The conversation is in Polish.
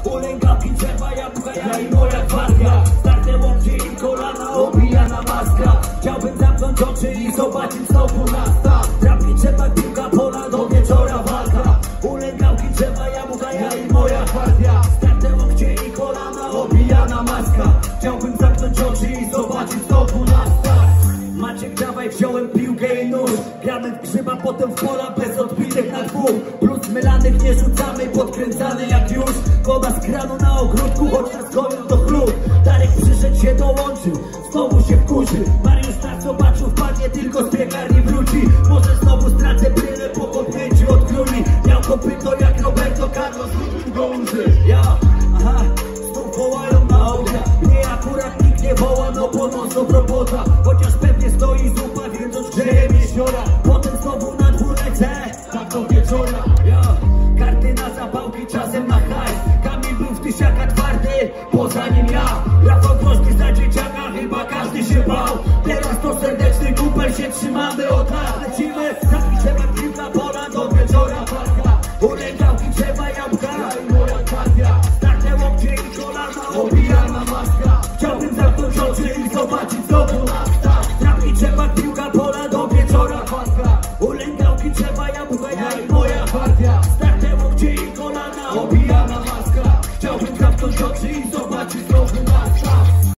Ulęgawki, drzewa, jabłka, ja i moja gwardia. Starte łokcie i kolana, obijana maska. Chciałbym zamknąć oczy i zobaczyć znowu nasta. Trapki, drzewa, piłka, pola, do wieczora walka. Ulęgawki, drzewa, jabłka, ja i moja gwardia. Starte łokcie i kolana, obijana maska. Chciałbym zamknąć oczy i zobaczyć znowu nasta. Maciek, dawaj, wziąłem piłkę i nóż. Gramy w grzyba, potem w pola bez odbitych na dwóch. Plus mylanych nie rzucamy, podkręcany jak już. Woda z kranu na ogródku, choć nas gonią do chlut. Darek przyszedł, się dołączył, znowu się wkurzy. Mariusz tak zobaczył, wpadnie, tylko z piekarni wróci. Może znowu stracę brylę po podpięciu od króli. Miał kopyto jak Roberto Carlos, go uży. Ja, aha, znów wołają na obiad. Mnie akurat nikt nie woła, no bo non-stop robota. Chociaż pewnie stoi zupa, więc odgrzeje jeziora. Potem znowu na dwór lecę, tak do wieczora. Ja, karty na zapałki, czasem na hajs. Kamil był w tysiaka twardy, poza nim ja. Rafał Groszki za dzieciaka, chyba każdy się bał. Teraz to serdeczny kumpel, się trzymamy od lat.